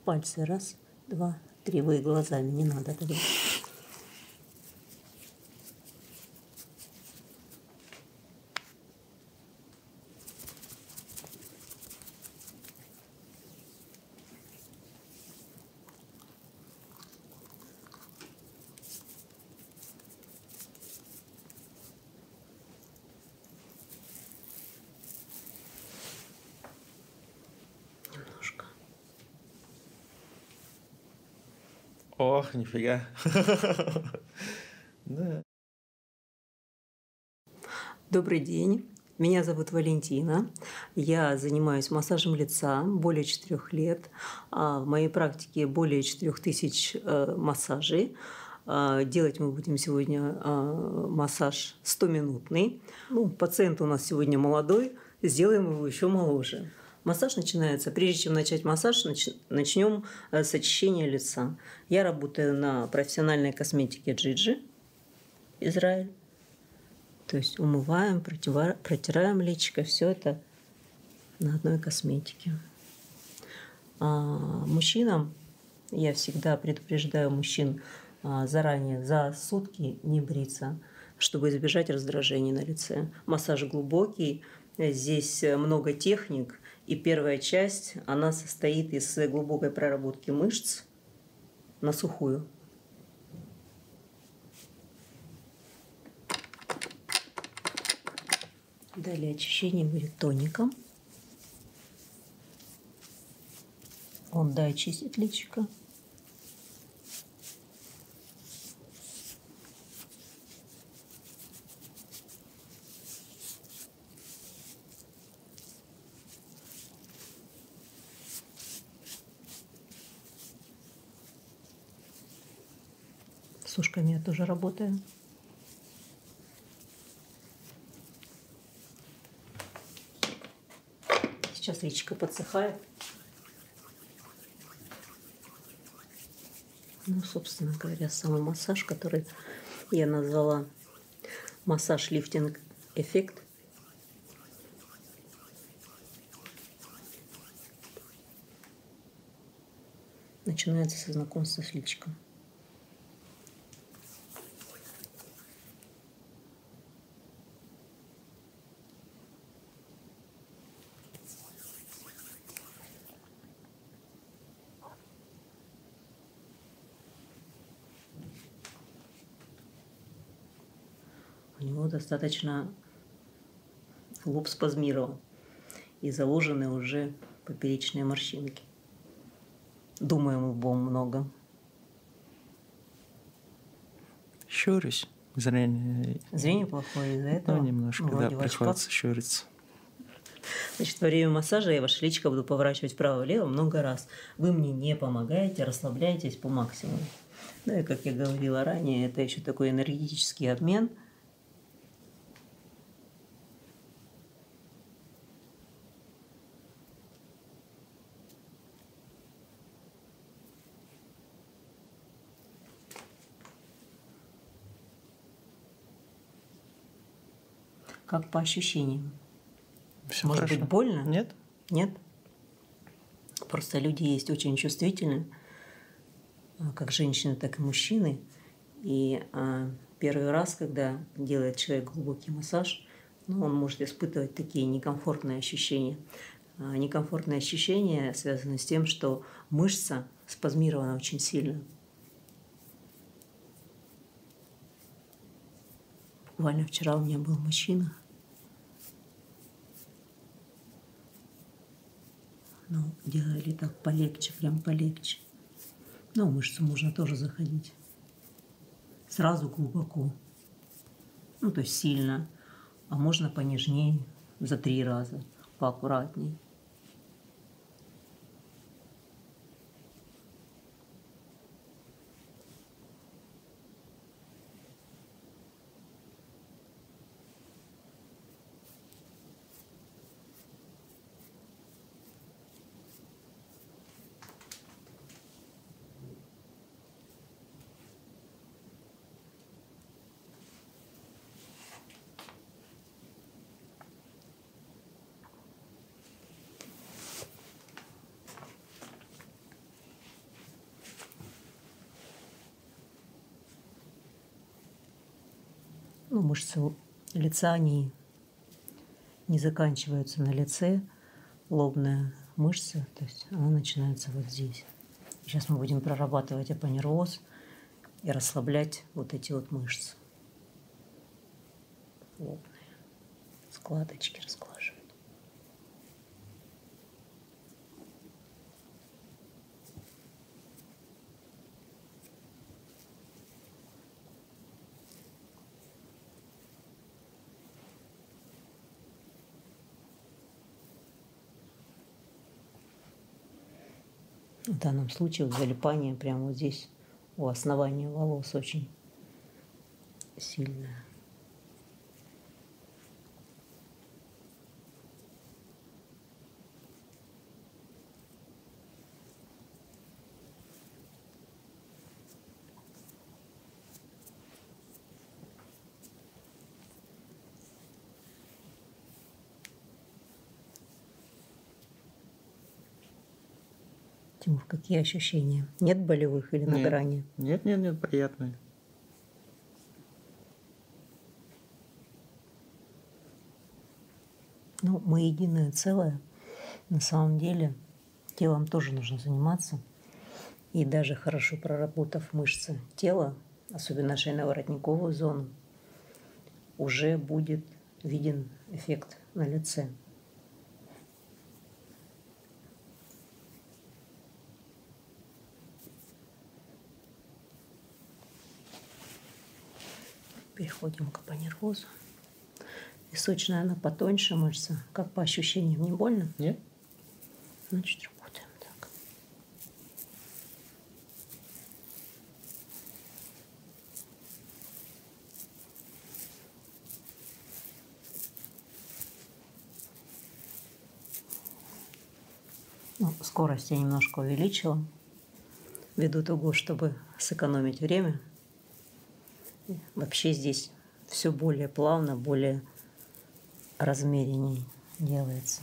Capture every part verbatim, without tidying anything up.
Пальцы раз, два, три. Вы глазами, не надо тогда. Немножко. Ох, нифига. Да. Добрый день. Меня зовут Валентина. Я занимаюсь массажем лица более четырех лет. В моей практике более четырех тысяч массажей. Делать мы будем сегодня массаж сто-минутный. Ну, пациент у нас сегодня молодой, сделаем его еще моложе. Массаж начинается, прежде чем начать массаж, начнем с очищения лица. Я работаю на профессиональной косметике Джиджи, Израиль. То есть умываем, протираем личико, все это на одной косметике. А мужчинам я всегда предупреждаю мужчин заранее за сутки не бриться, чтобы избежать раздражений на лице. Массаж глубокий, здесь много техник, и первая часть, она состоит из глубокой проработки мышц на сухую. Далее очищение будет тоником. Он, да, очистит личико. С ушками я тоже работаю. Сейчас личико подсыхает. Ну, собственно говоря, самый массаж, который я назвала массаж лифтинг эффект. Начинается со знакомства с личиком. У него достаточно лоб спазмировал и заложены уже поперечные морщинки. Думаем лбом много. Щурюсь. Зрение... Зрение плохое из-за этого? Ну, немножко, ну, да, приходится щуриться. Значит, во время массажа я ваше личико буду поворачивать вправо-влево много раз. Вы мне не помогаете, расслабляетесь по максимуму. Ну и, как я говорила ранее, это еще такой энергетический обмен. Как по ощущениям? Все Может хорошо. быть, больно? Нет. Нет? Просто люди есть очень чувствительны, как женщины, так и мужчины. И а, первый раз, когда делает человек глубокий массаж, ну, он может испытывать такие некомфортные ощущения. А, некомфортные ощущения связаны с тем, что мышца спазмирована очень сильно. Буквально вчера у меня был мужчина. Ну, делали так полегче, прям полегче. Но в мышцу можно тоже заходить. Сразу глубоко. Ну, то есть сильно. А можно понежнее, за три раза, поаккуратней. Ну, мышцы лица, они не заканчиваются на лице. Лобная мышца, то есть она начинается вот здесь. Сейчас мы будем прорабатывать апоневроз и расслаблять вот эти вот мышцы. Лобные. Складочки расглаживать. В данном случае вот залипание прямо вот здесь у основания волос очень сильное. Тимур, какие ощущения? Нет болевых или на Нет. грани? Нет, нет, нет, приятные. Ну, мы единое целое. На самом деле телом тоже нужно заниматься. И даже хорошо проработав мышцы тела, особенно шейно-воротниковую зону, уже будет виден эффект на лице. Переходим к апоневрозу. Височная, она потоньше мышца. Как по ощущениям, не больно? Нет? Значит, работаем так. Ну, скорость я немножко увеличила, ввиду того, чтобы сэкономить время. Вообще здесь все более плавно, более размеренней делается.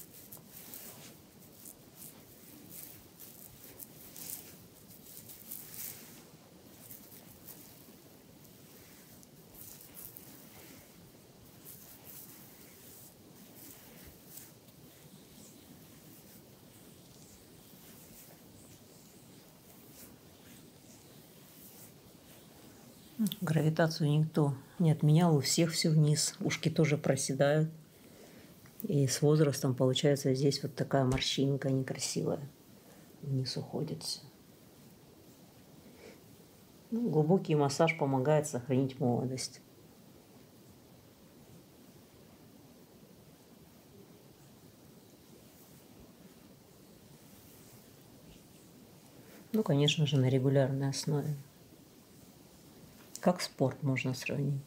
Гравитацию никто не отменял, у всех все вниз. Ушки тоже проседают. И с возрастом получается здесь вот такая морщинка некрасивая. Вниз уходит все. Ну, глубокий массаж помогает сохранить молодость. Ну, конечно же, на регулярной основе. Как спорт можно сравнить?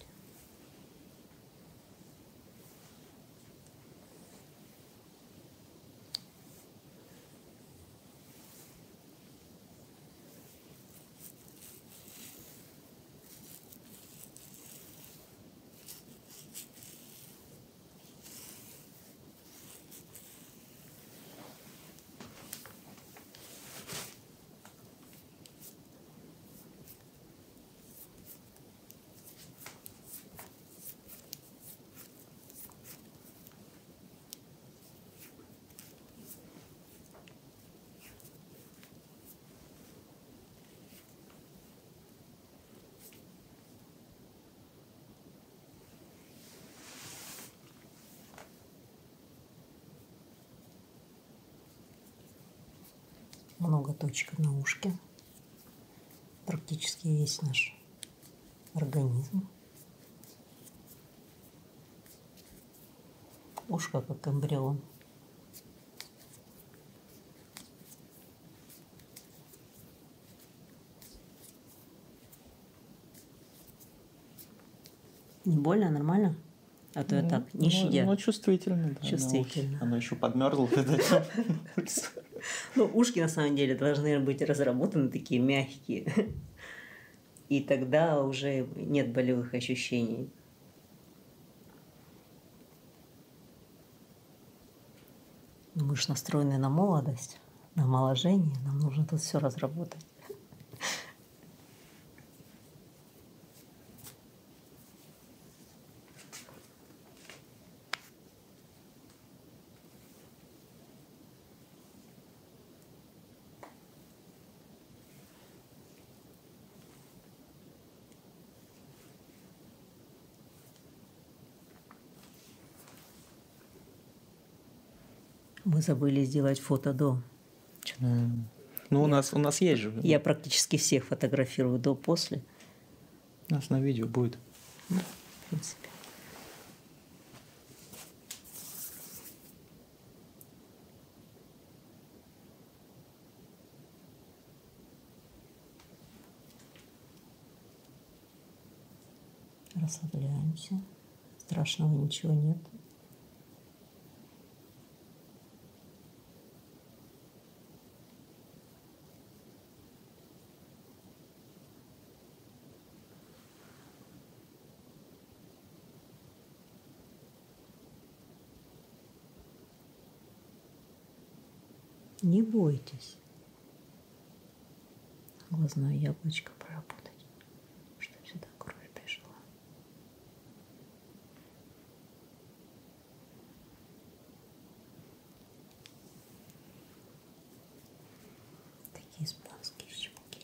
Много точек на ушке. Практически весь наш организм. Ушко как эмбрион. Не больно, нормально? А то я так, не ну, щадя. Ну, чувствительно, да. Чувствительно. Оно, оно еще подмерзло. Ну, ушки на самом деле должны быть разработаны такие мягкие. И тогда уже нет болевых ощущений. Мы же настроены на молодость, на омоложение. Нам нужно тут все разработать. Мы забыли сделать фото до. Mm. Ну, у нас, у нас есть же. Я практически всех фотографирую до-после. У нас на видео будет. Да, в принципе. Расслабляемся. Страшного ничего нет. Не бойтесь. Глазное яблочко проработать, чтобы сюда кровь пришла. Такие испанские щелки.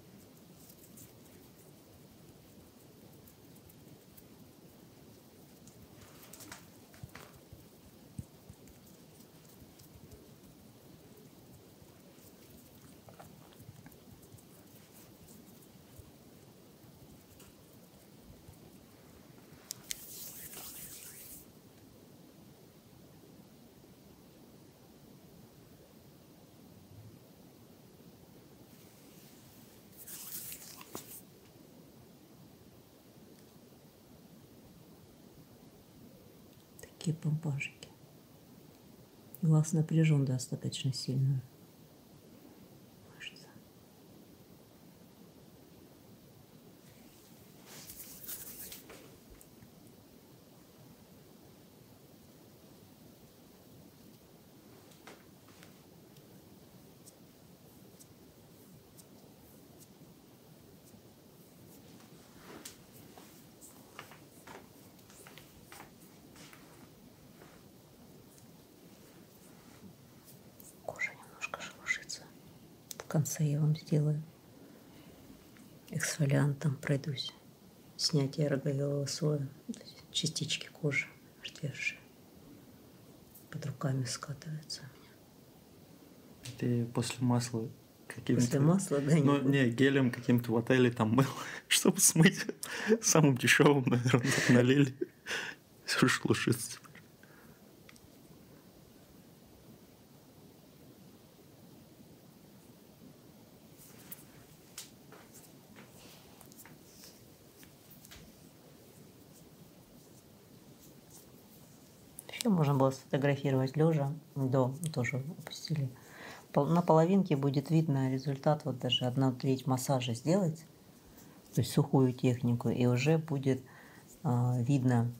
Такие помпажики. Глаз напряжен достаточно сильно. Мышца. Кожа немножко шелушится. В конце я вам сделаю эксфолиантом, пройдусь. Снятие рогового слоя, частички кожи отвершие под руками скатываются у меня. Ты после масла каким-то... После масла, да? Ну, не, не гелем каким-то в отеле там мыл, чтобы смыть. Самым дешевым, наверное, налили. Все шелушится. Еще можно было сфотографировать лежа, до тоже опустили. На половинке будет видно результат, вот даже одна треть массажа сделать, то есть сухую технику, и уже будет э, видно.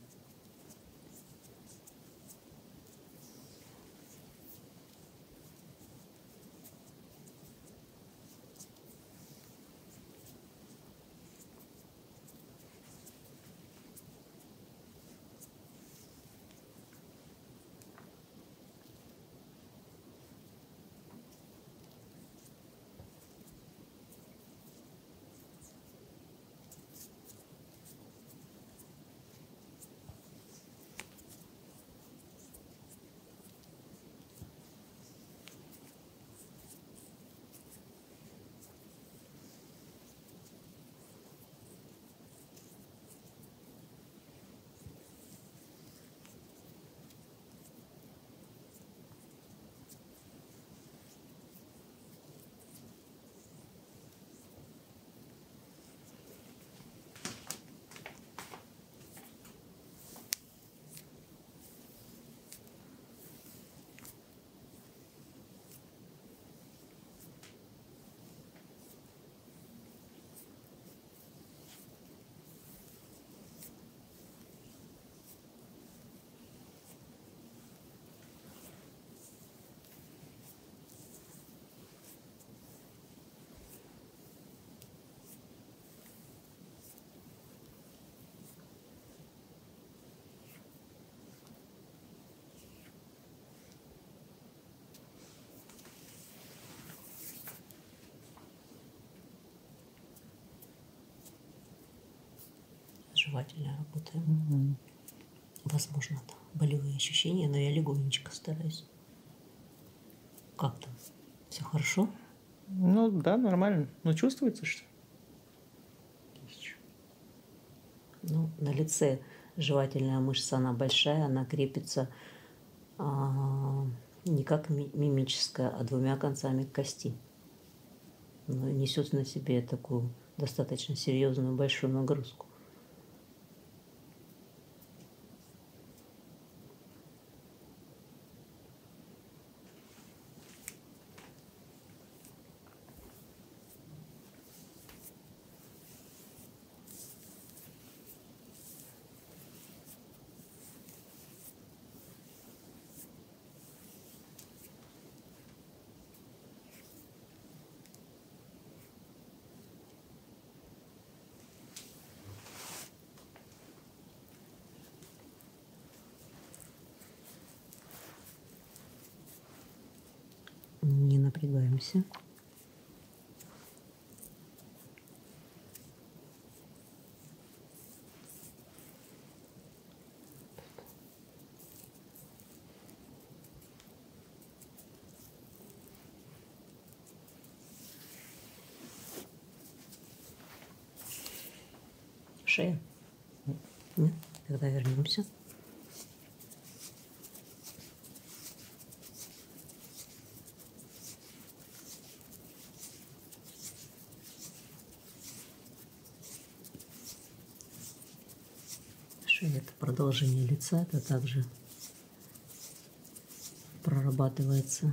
Жевательно работаем. Mm-hmm. Возможно, там болевые ощущения, но я легонечко стараюсь. Как там? Все хорошо? Ну да, нормально. Но чувствуется, что? Ну, на лице жевательная мышца, она большая, она крепится а, не как ми- мимическая, а двумя концами к кости. Но несет на себе такую достаточно серьезную большую нагрузку. Не напрягаемся. Шея? Нет? Тогда вернемся. Шея – это продолжение лица, это также прорабатывается,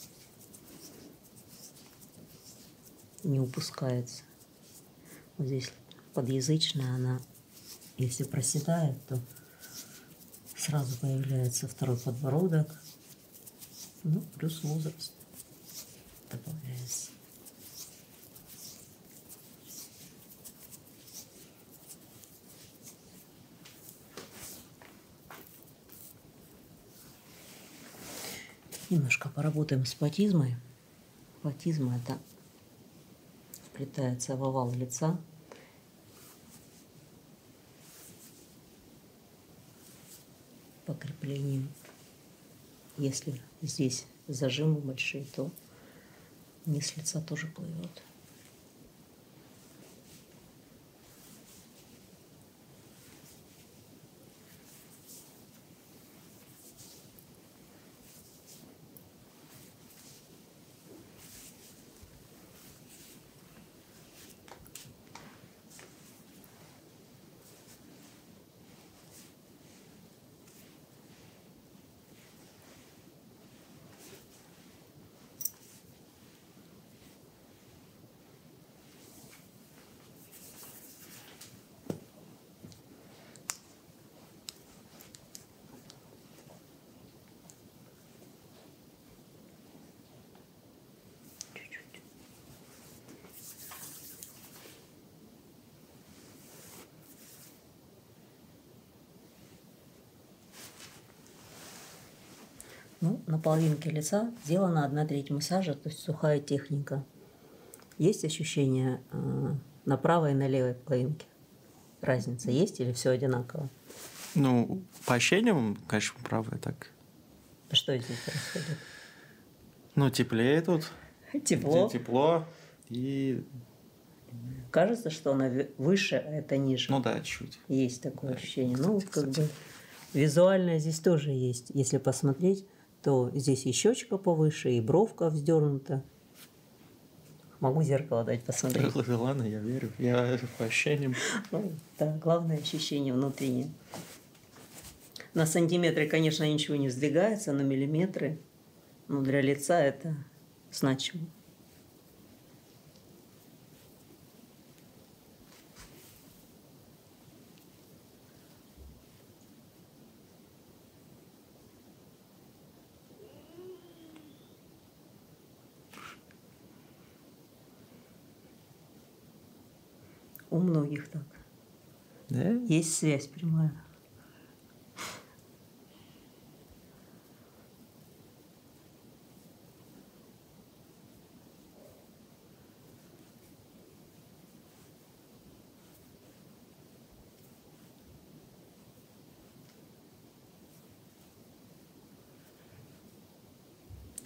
не упускается. Вот здесь подъязычная, она, если проседает, то сразу появляется второй подбородок, ну, плюс возраст добавляется. Немножко поработаем с платизмой. Платизма – это вплетается в овал лица. По креплению. Если здесь зажимы большие, то низ лица тоже плывет. Ну, на половинке лица сделана одна треть массажа, то есть сухая техника. Есть ощущение э, на правой и на левой половинке? Разница есть или все одинаково? Ну, по ощущениям, конечно, правая так. Что здесь происходит? Ну, теплее тут. Тепло. Тепло. И... Кажется, что она выше, а это ниже. Ну да, чуть. Есть такое Да, ощущение. кстати, ну, как кстати. бы визуально здесь тоже есть. Если посмотреть, то здесь и щечка повыше, и бровка вздернута. Могу зеркало дать посмотреть. Да ладно, я верю. Я по ощущениям. Ну, да, главное ощущение внутреннее. На сантиметры, конечно, ничего не сдвигается, на миллиметры. Но для лица это значимо. У многих так. Да? Есть связь прямая.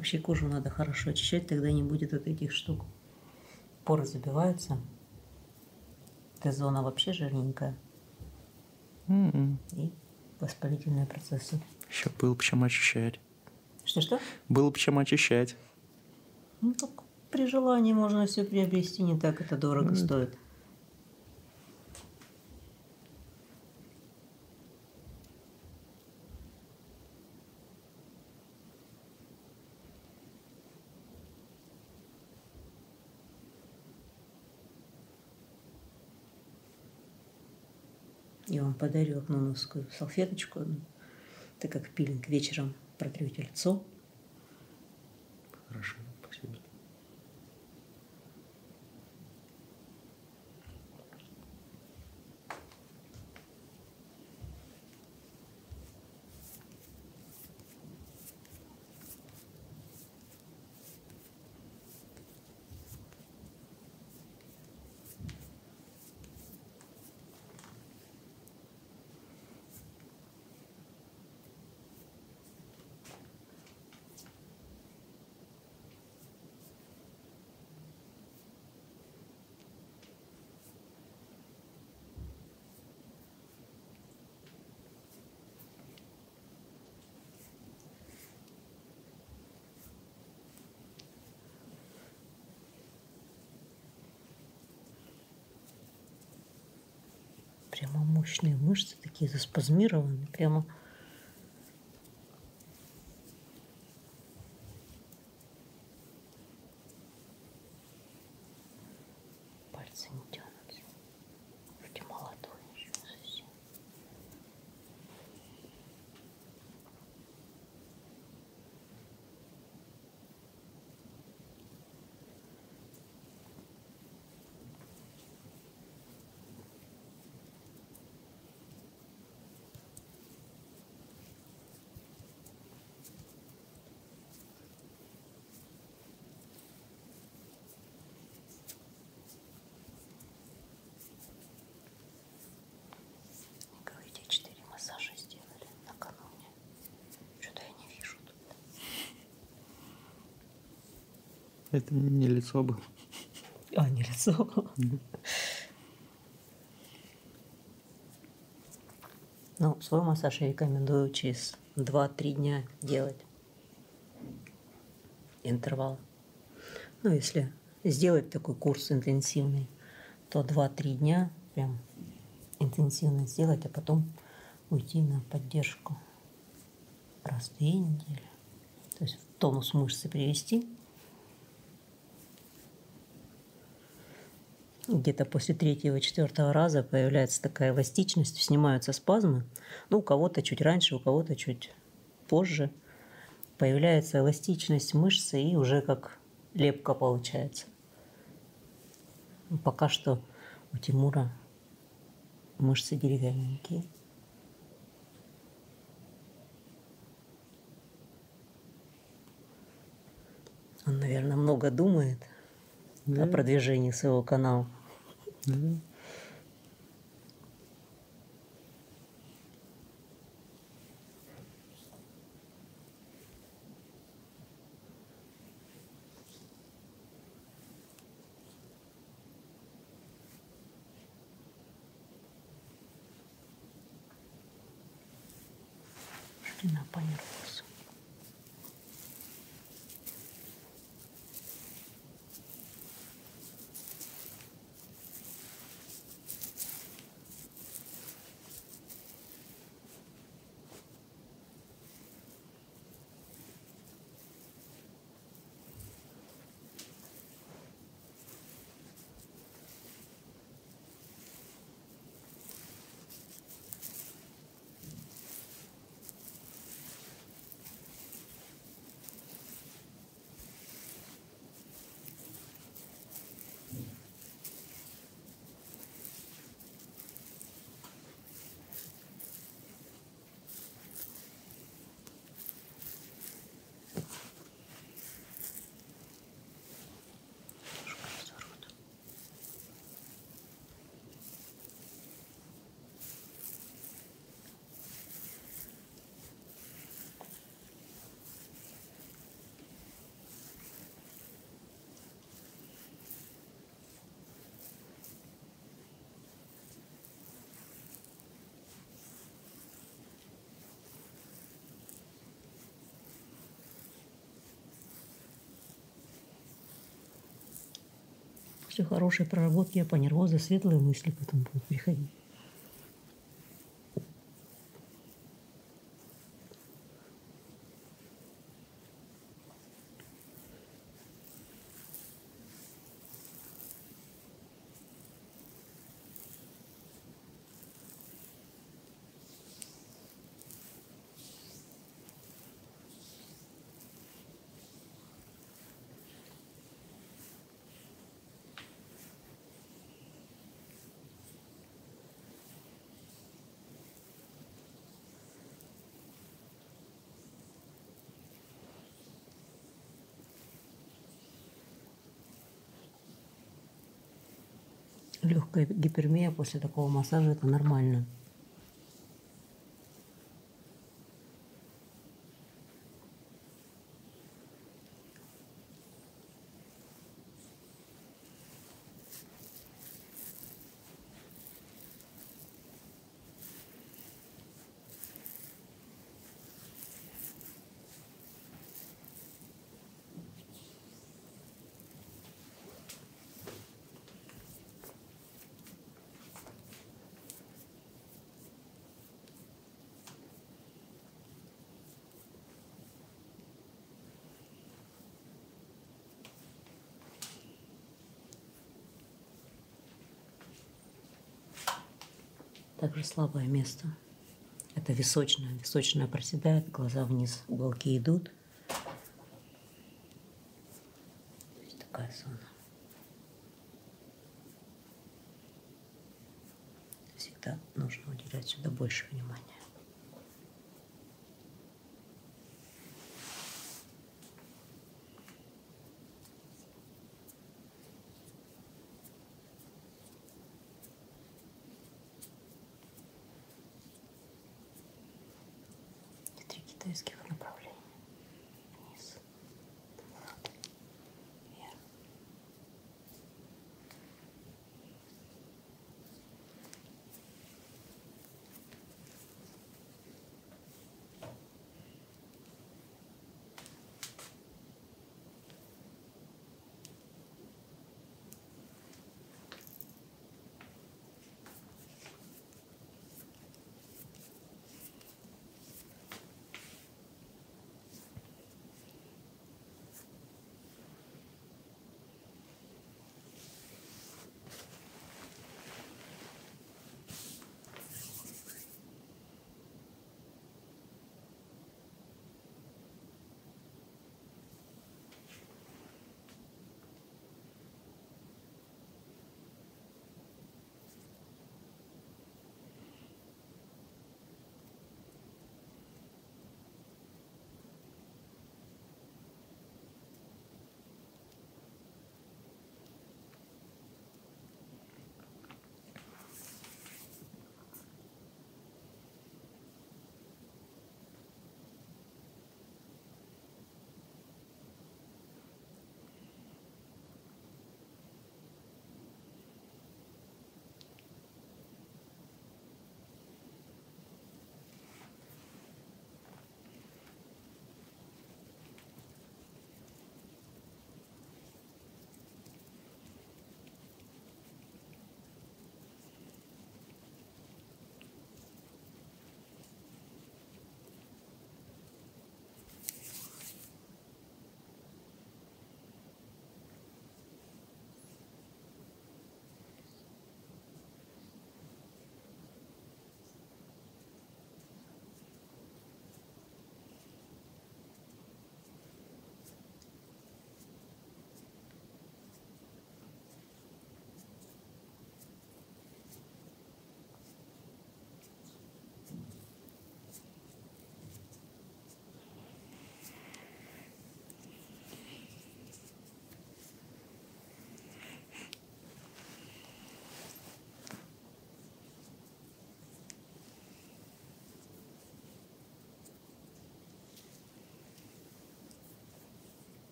Вообще кожу надо хорошо очищать, тогда не будет вот этих штук. Поры забиваются. Т-зона вообще жирненькая. М-м. И воспалительные процессы. Еще было бы чем очищать. Что-что? Было бы чем очищать. Ну так при желании можно все приобрести, не так это дорого Mm. стоит. Я вам подарю акноновскую салфеточку. Это как пилинг. Вечером протрете лицо. Хорошо, спасибо. Прямо мощные мышцы, такие заспазмированные. Прямо пальцы не тянутся. Вроде молодой еще совсем. Говорите, четыре массажа сделали накануне. Что-то я не вижу тут. Это не лицо было. А, не лицо. Mm. Ну, свой массаж я рекомендую через два-три дня делать. Интервал. Ну, если сделать такой курс интенсивный, то два-три дня прям интенсивно сделать, а потом уйти на поддержку раз в две недели. То есть в тонус мышцы привести. Где-то после третьего-четвертого раза появляется такая эластичность, снимаются спазмы. Ну, у кого-то чуть раньше, у кого-то чуть позже. Появляется эластичность мышцы и уже как лепка получается. Пока что у Тимура мышцы деревянненькие. Он, наверное, много думает Да. о продвижении своего канала. Да. Ширина понервился. После хорошей проработки апоневроза светлые мысли потом будут приходить. Легкая гипермия после такого массажа – это нормально. Также слабое место. Это височное. Височное проседает, глаза вниз, уголки идут. То есть такая зона. Всегда нужно уделять сюда больше внимания. Китайских направлений. Вниз, внутрь, вверх.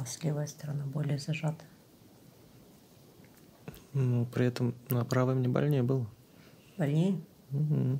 вас левая сторона более зажата. Ну, при этом на правой мне больнее было. Больнее? Угу.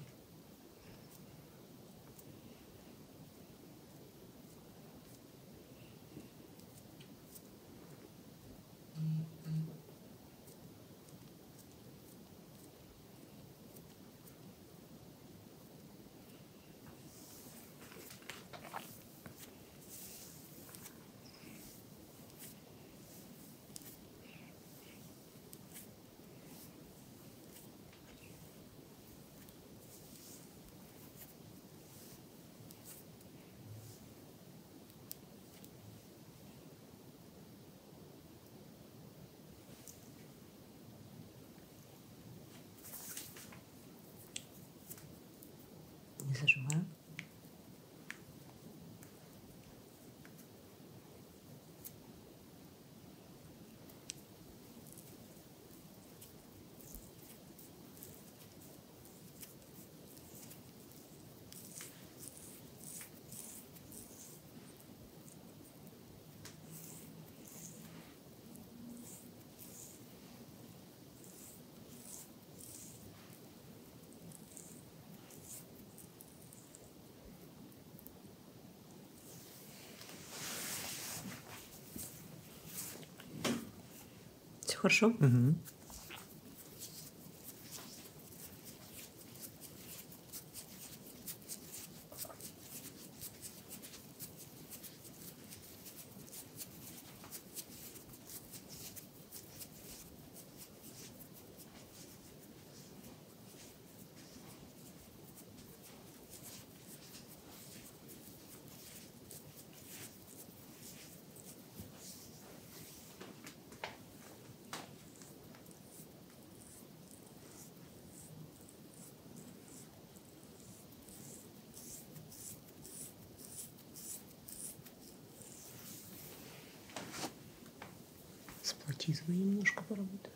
Не зажимаю. Все хорошо? Угу. С платизмой немножко поработаю.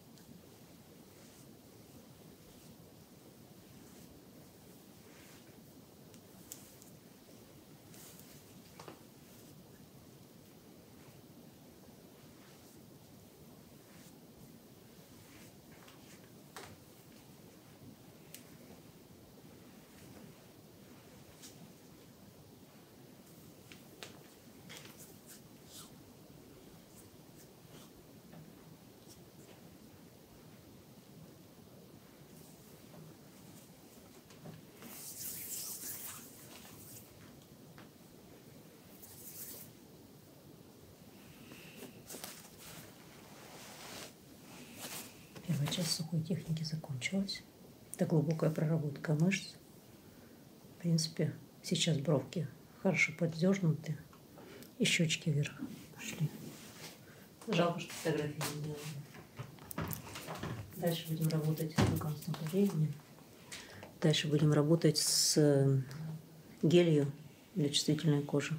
Первая часть сухой техники закончилась. Это глубокая проработка мышц. В принципе, сейчас бровки хорошо поддернуты. И щечки вверх пошли. Жалко, что фотографии не сделали. Дальше будем работать с лукавством времени. Дальше будем работать с гелью для чувствительной кожи.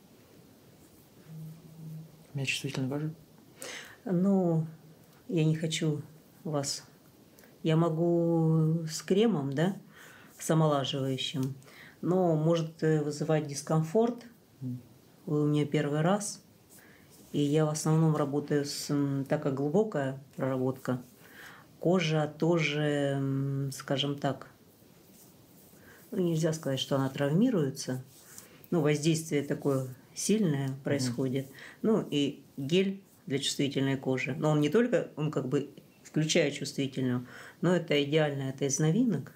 У меня чувствительная кожа? Ну, я не хочу вас. Я могу с кремом, да, с омолаживающим, но может вызывать дискомфорт. Вы у меня первый раз. И я в основном работаю с, так как глубокая проработка, кожа тоже, скажем так, ну, нельзя сказать, что она травмируется. Ну, воздействие такое сильное происходит. Mm-hmm. Ну, и гель для чувствительной кожи. Но он не только, он как бы включает чувствительную, но это идеально, это из новинок.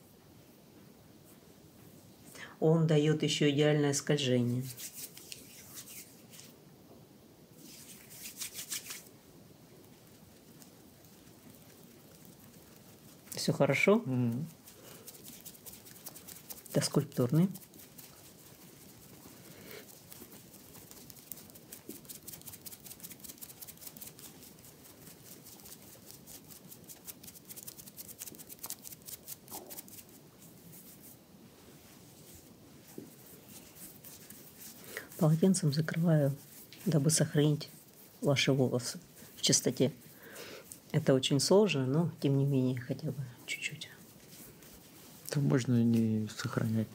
Он дает еще идеальное скольжение. Все хорошо? Mm-hmm. Это скульптурный. Полотенцем закрываю, дабы сохранить ваши волосы в чистоте. Это очень сложно, но тем не менее хотя бы чуть-чуть. Это можно не сохранять.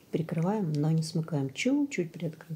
Прикрываем, но не смыкаем. Чуть-чуть приоткрыв.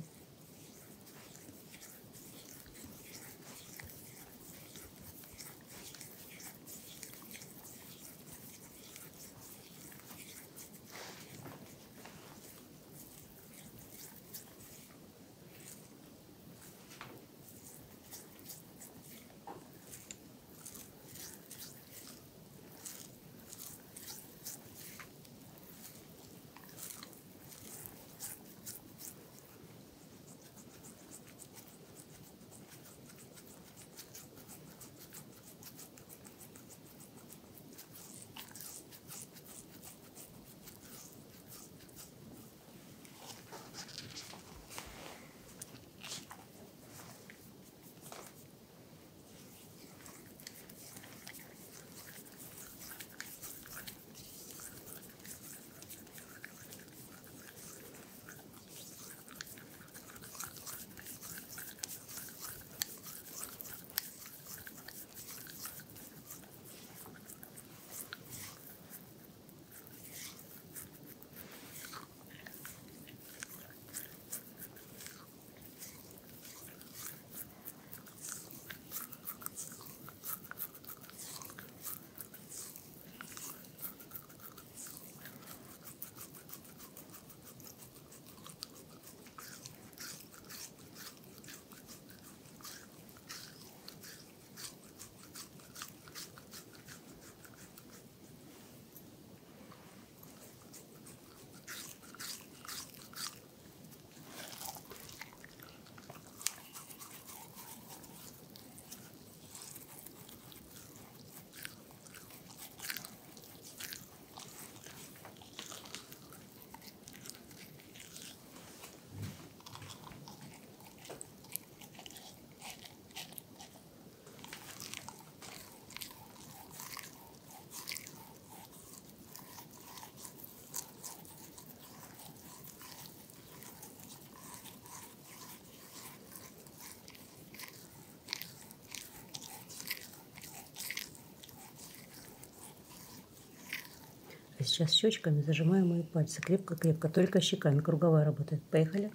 Сейчас щечками зажимаем мои пальцы крепко-крепко, только щеками. Круговая работает. Поехали.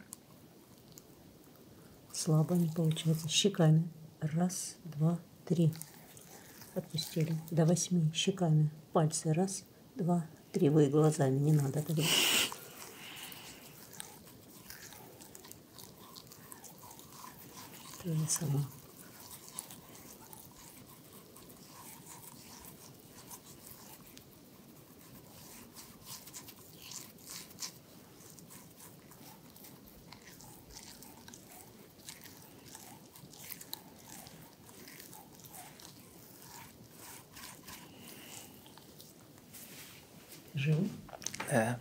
Слабо не получается. Щеками. Раз, два, три. Отпустили. До восьми. Щеками. Пальцы. Раз, два, три. Вы глазами. Не надо тогда. То я сама. Жил? Да.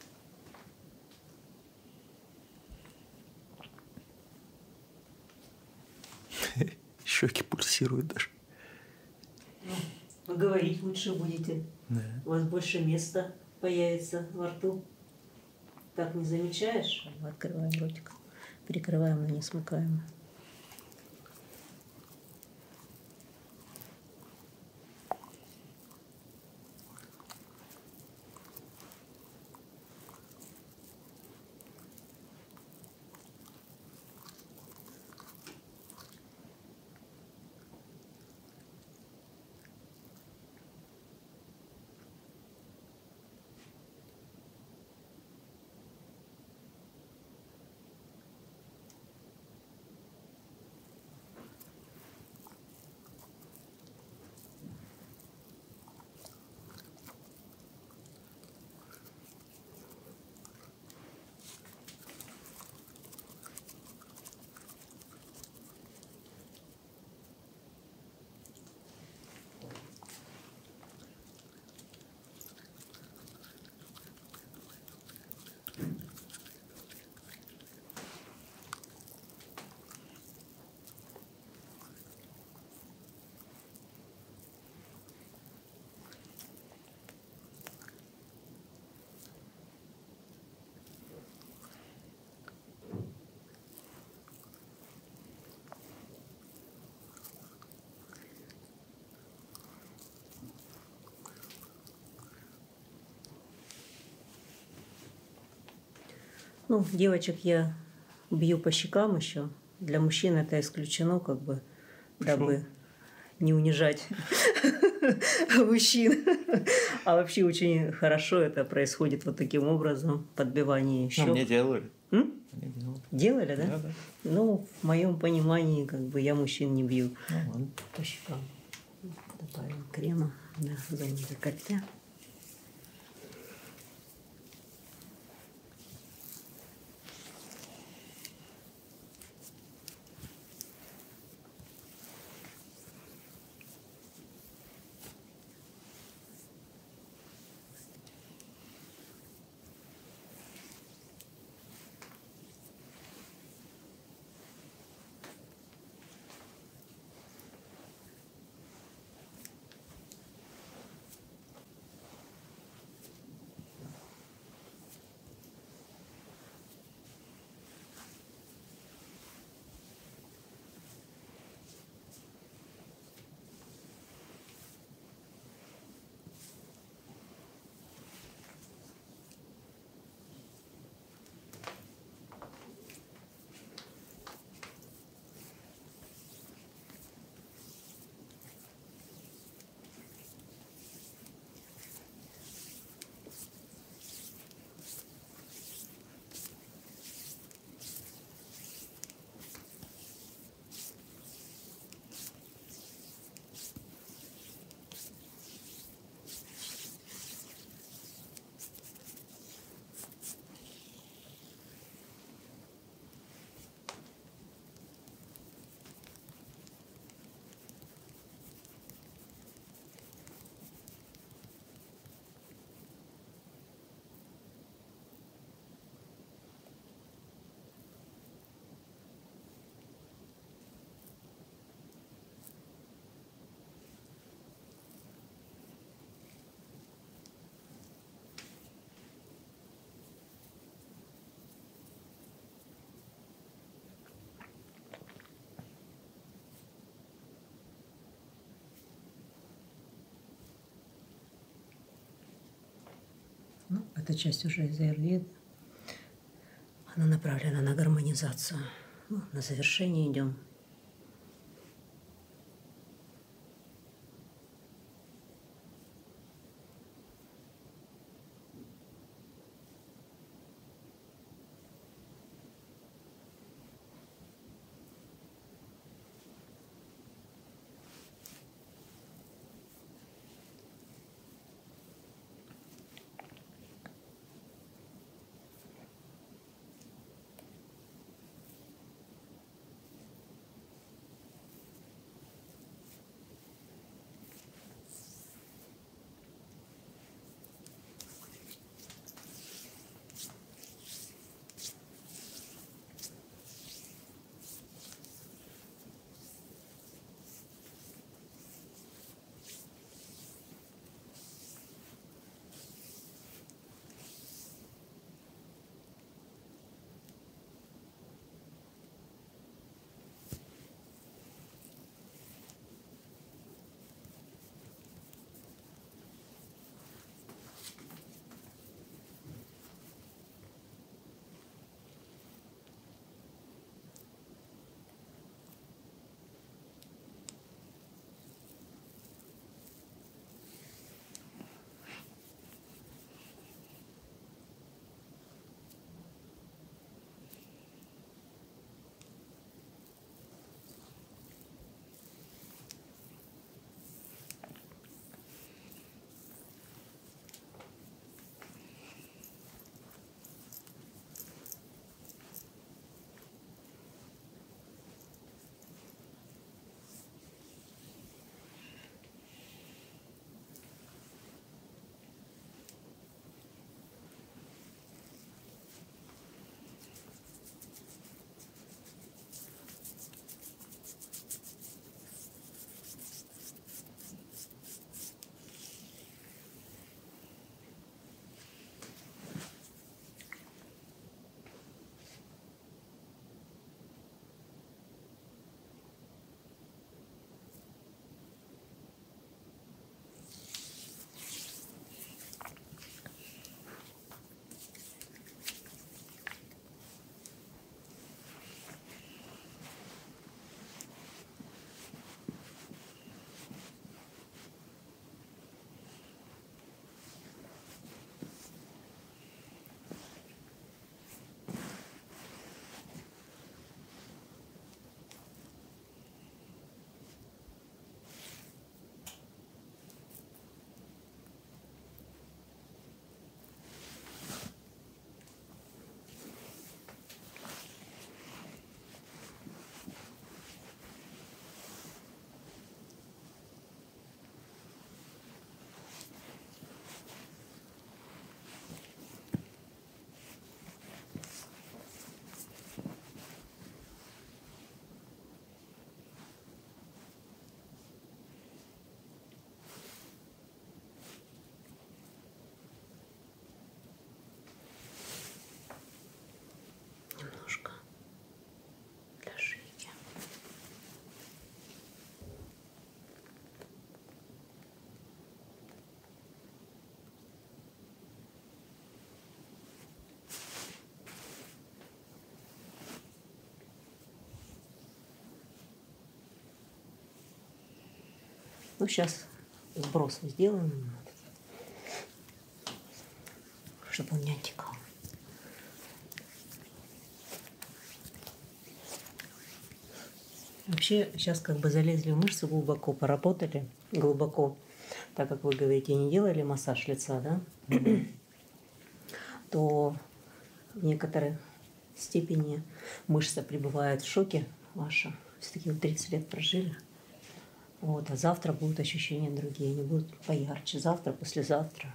Щеки пульсируют даже. Ну, поговорить лучше будете. Да. У вас больше места появится во рту. Так не замечаешь? Открываем ротик. Прикрываем, но не смыкаем. Ну, девочек я бью по щекам еще. Для мужчин это исключено, как бы, дабы не унижать мужчин. А вообще очень хорошо это происходит вот таким образом, подбивание щек. Ну, мне делали. М? Мне делали. Делали, да? Да, да. Ну, в моем понимании, как бы, я мужчин не бью Ну, ладно. по щекам. Добавим крема на зоне декольте. Ну, эта часть уже из аюрведы. Она направлена на гармонизацию. Ну, на завершение идем. Ну, сейчас сбросы сделаем, чтобы он не отекал. Вообще, сейчас как бы залезли в мышцы глубоко, поработали глубоко. Так как вы говорите, не делали массаж лица, да? Mm-hmm. То в некоторой степени мышца пребывает в шоке ваша. Все-таки вы тридцать лет прожили. Вот, а завтра будут ощущения другие, они будут поярче. Завтра, послезавтра.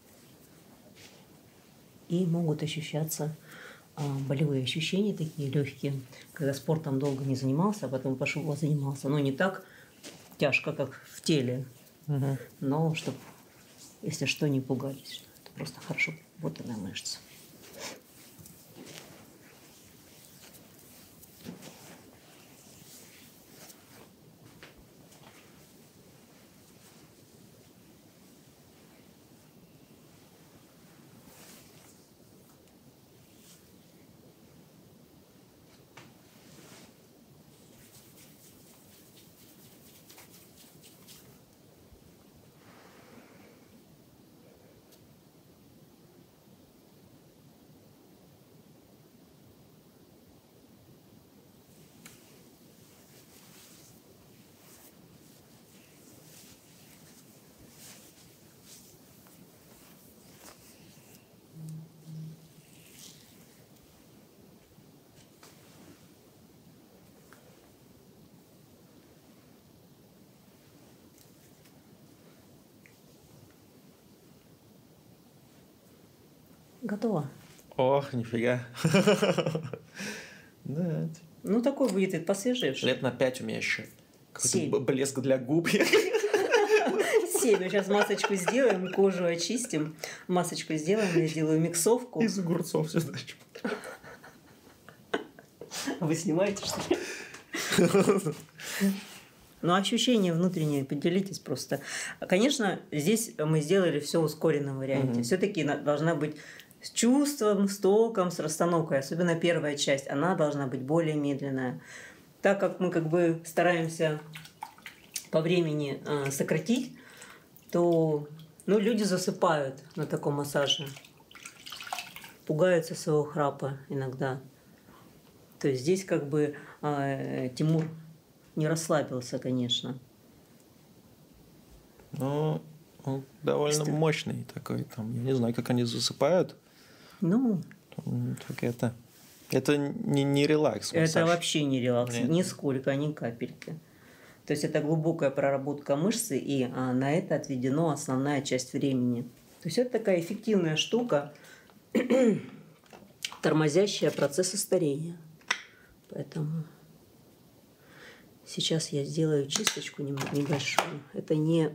И могут ощущаться а, болевые ощущения такие легкие, когда спортом долго не занимался, а потом пошел занимался. Но не так тяжко, как в теле. Угу. Но чтобы, если что, не пугались. Это просто хорошо работанная мышца. Готово. Ох, нифига. Да. Ну, такой будет вид посвежевший. Лет на пять у меня еще. Семь. Блеск для губ. Семь. Сейчас масочку сделаем, кожу очистим. Масочку сделаем, я сделаю миксовку. Из огурцов все значит. Вы снимаете, что ли? Ну, ощущения внутренние, поделитесь просто. Конечно, здесь мы сделали все в ускоренном варианте. Mm-hmm. Все-таки должна быть с чувством, с током, с расстановкой. Особенно первая часть, она должна быть более медленная. Так как мы как бы стараемся по времени э, сократить, то ну, люди засыпают на таком массаже. Пугаются своего храпа иногда. То есть здесь как бы э, Тимур не расслабился, конечно. Ну, он довольно Что? мощный такой. Там, я не знаю, как они засыпают. Ну. Там, так это, это не, не релакс. Это массаж. вообще не релакс. Нет. Нисколько, ни капельки. То есть это глубокая проработка мышцы, и а, на это отведено основная часть времени. То есть это такая эффективная штука, тормозящая процессы старения. Поэтому сейчас я сделаю чисточку небольшую. Это не,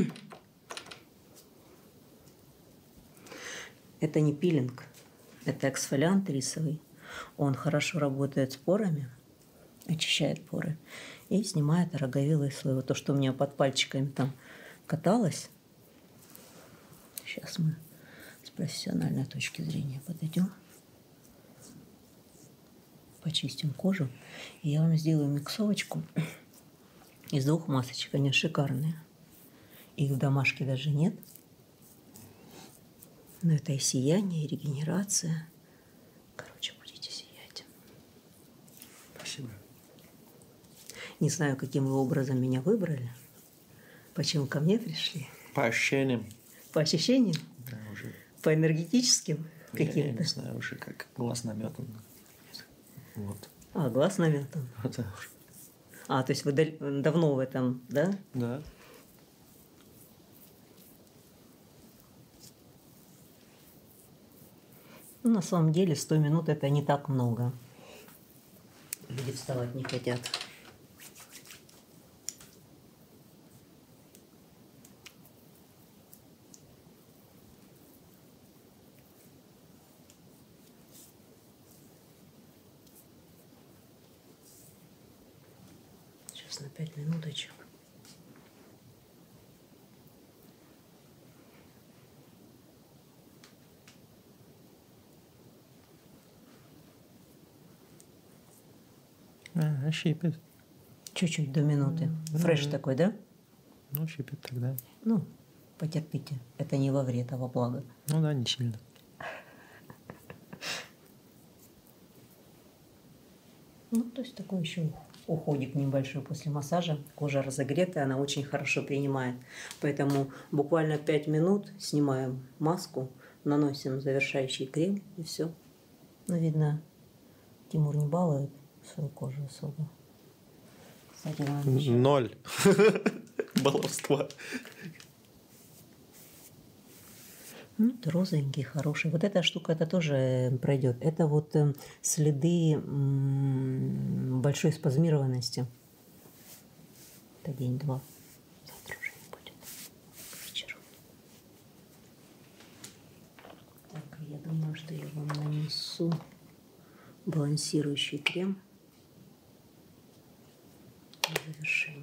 это не пилинг, это эксфолиант рисовый. Он хорошо работает с порами, очищает поры и снимает роговелый слой. Вот то, что у меня под пальчиками там каталось. Сейчас мы с профессиональной точки зрения подойдем. Почистим кожу. И я вам сделаю миксовочку из двух масочек. Они шикарные. Их в домашке даже нет. Но это и сияние, и регенерация. Короче, будете сиять. Спасибо. Не знаю, каким вы образом меня выбрали. Почему ко мне пришли? По ощущениям. По ощущениям? Да, уже. По энергетическим каким-то? Я, я не знаю, уже как глаз наметан. Вот. А, глаз наметан. Да. А, то есть вы давно в этом, да? Да. Ну, на самом деле сто минут это не так много. Люди вставать не хотят. Сейчас на пять минуточек. А, щипет. Чуть-чуть до минуты. Фреш такой, да? Ну, щипет тогда. Ну, потерпите. Это не во вред, а во благо. Ну да, не сильно. Ну, то есть такой еще уходик небольшой после массажа. Кожа разогретая, она очень хорошо принимает. Поэтому буквально пять минут снимаем маску, наносим завершающий крем и все. Ну, видно, Тимур не балует свою кожу особо. Кстати, еще... Ноль. Баловства. Ну, это розовенький, хороший. Вот эта штука, это тоже пройдет. Это вот э, следы м, большой спазмированности. Это день-два. Завтра уже не будет. К вечеру. Так, я думаю, что я вам нанесу балансирующий крем для завершения.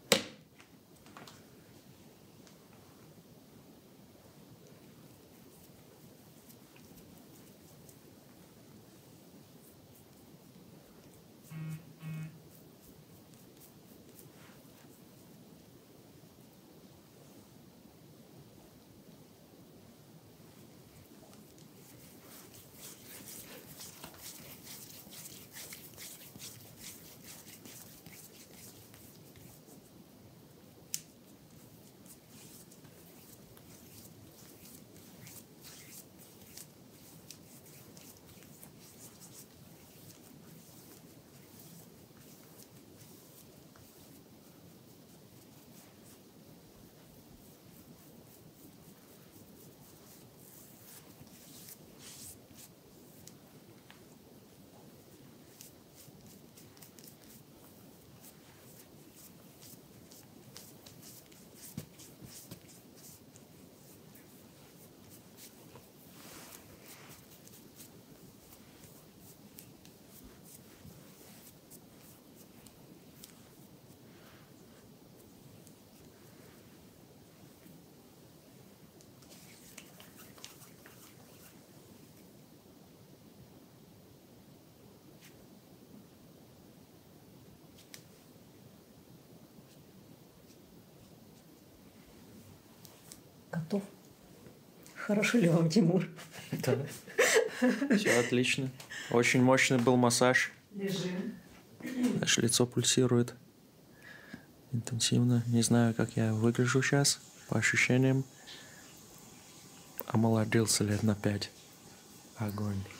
Готов? Хорошо ли вам, Тимур? Да. Все отлично. Очень мощный был массаж. Лежим. Аж лицо пульсирует. Интенсивно. Не знаю, как я выгляжу сейчас, по ощущениям. Омолодился лет на пять. Огонь.